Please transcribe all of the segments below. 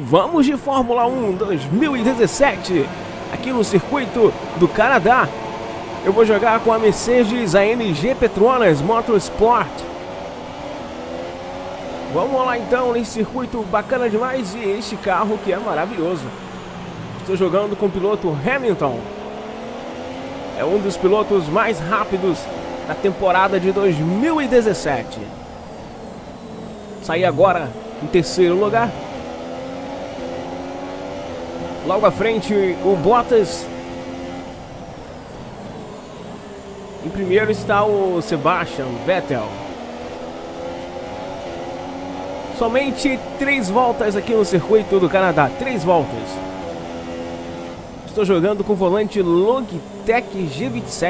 Vamos de Fórmula 1 2017, aqui no circuito do Canadá. Eu vou jogar com a Mercedes AMG Petronas Motorsport. Vamos lá então, nesse circuito bacana demais e este carro que é maravilhoso. Estou jogando com o piloto Hamilton. É um dos pilotos mais rápidos da temporada de 2017. Saí agora em terceiro lugar. Logo à frente o Bottas. Em primeiro está o Sebastian Vettel. Somente 3 voltas aqui no circuito do Canadá. 3 voltas. Estou jogando com o volante Logitech G27.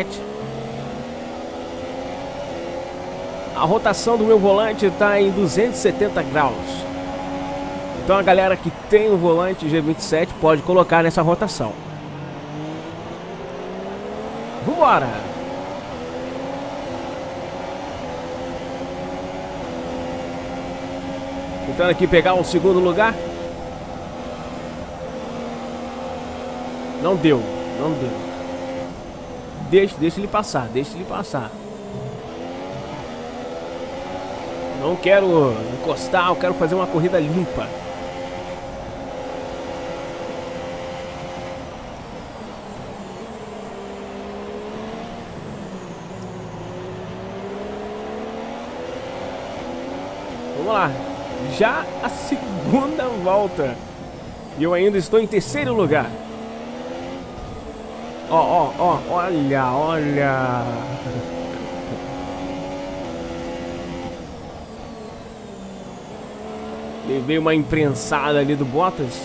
A rotação do meu volante está em 270 graus. Então a galera que tem o volante G27 pode colocar nessa rotação. Vambora! Tentando aqui pegar o segundo lugar. Não deu, não deu. Deixa ele passar, deixa ele passar. Não quero encostar, eu quero fazer uma corrida limpa. Vamos lá. Já a segunda volta. E eu ainda estou em terceiro lugar. Olha. Levei uma imprensada ali do Bottas.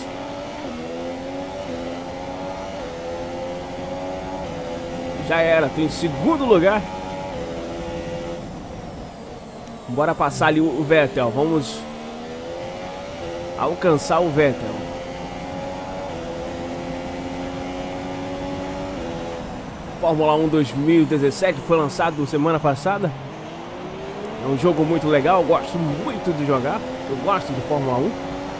Já era, tô em segundo lugar. Bora passar ali o Vettel. Vamos alcançar o Vettel. Fórmula 1 2017 foi lançado semana passada. É um jogo muito legal, eu gosto muito de jogar. Eu gosto de Fórmula 1.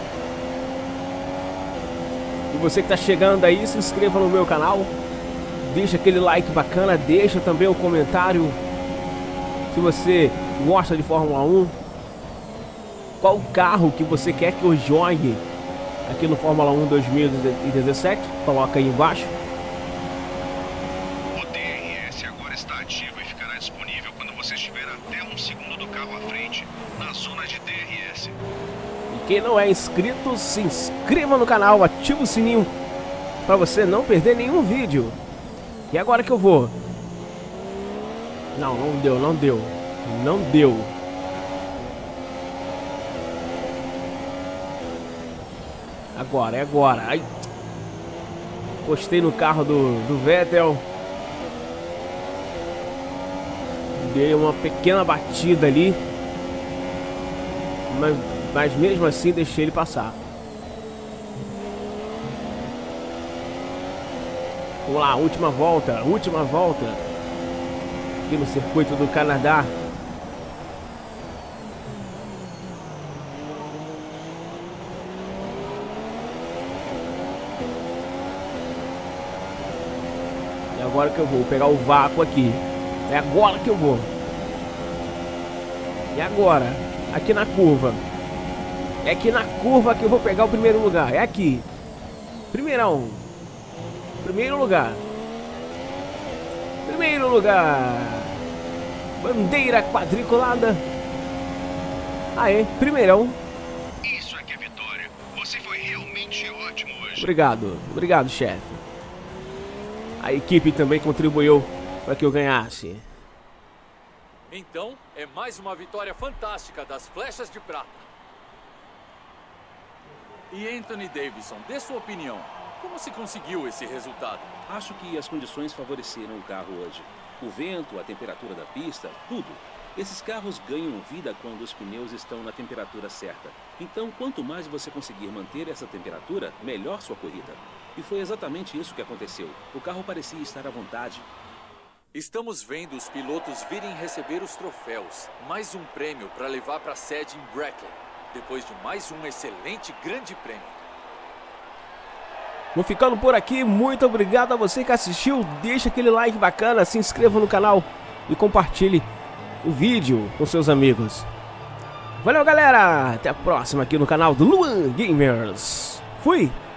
E você que está chegando aí, se inscreva no meu canal. Deixa aquele like bacana, deixa também um comentário se você gosta de Fórmula 1. Qual carro que você quer que eu jogue aqui no Fórmula 1 2017? Coloca aí embaixo. O DRS agora está ativo e ficará disponível quando você estiver até 1 segundo do carro à frente, na zona de DRS. E quem não é inscrito, se inscreva no canal, ativa o sininho para você não perder nenhum vídeo. E agora que eu vou? Não deu. Não deu. Agora, é agora. Ai. Postei no carro do Vettel. Dei uma pequena batida ali. Mas mesmo assim deixei ele passar. Vamos lá, última volta. Aqui no circuito do Canadá. Agora que eu vou pegar o vácuo aqui. É agora que eu vou. E agora? Aqui na curva. É aqui na curva que eu vou pegar o primeiro lugar. É aqui. Primeiro lugar. Bandeira quadriculada. Aê, primeirão. Isso é que é vitória. Você foi realmente ótimo hoje. Obrigado, chefe. A equipe também contribuiu para que eu ganhasse. Então, é mais uma vitória fantástica das flechas de prata. E Anthony Davidson, dê sua opinião. Como se conseguiu esse resultado? Acho que as condições favoreceram o carro hoje. O vento, a temperatura da pista, tudo. Esses carros ganham vida quando os pneus estão na temperatura certa. Então, quanto mais você conseguir manter essa temperatura, melhor sua corrida. E foi exatamente isso que aconteceu. O carro parecia estar à vontade. Estamos vendo os pilotos virem receber os troféus. Mais um prêmio para levar para a sede em Brackley. Depois de mais um excelente grande prêmio. Vou ficando por aqui, muito obrigado a você que assistiu, deixa aquele like bacana, se inscreva no canal e compartilhe o vídeo com seus amigos. Valeu galera, até a próxima aqui no canal do Luan Gamers. Fui!